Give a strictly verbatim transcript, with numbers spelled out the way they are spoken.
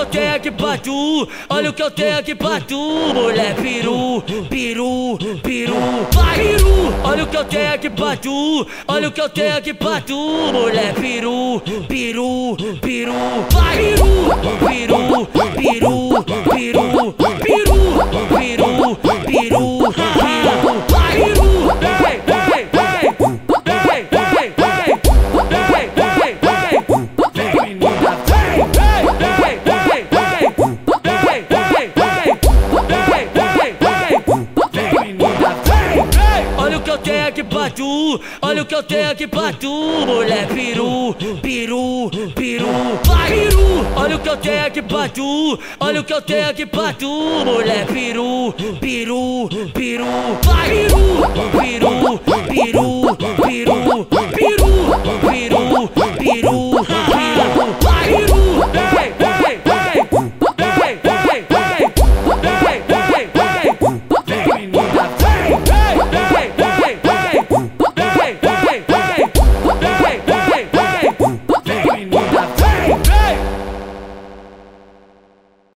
eu tenho aqui pra tu, olha o que eu tenho aqui pra tu, mulher peru, peru, peru, vai peru, olha o que eu tenho aqui pra tu, olha o que eu tenho aqui pra tu, mulher peru, peru, peru, vai peru, peru, peru, peru, peru, peru, peru, peru, vai peru, vem, vem, vem, vem, vem, vem, vem, vem, vem, vem, menina, vem, vem, vem, vem, vem, vem, vem, vem, vem, vem, vem, menina, vem, vem, olha o que eu tenho aqui pra tu, olha o que eu tenho aqui pra tu, mulher peru, peru, peru, vai peru, olha o que eu tenho aqui pra tu, olha o que eu tenho aqui pra tu, mulher peru, peru, peru, vai peru, peru, peru, peru, peru.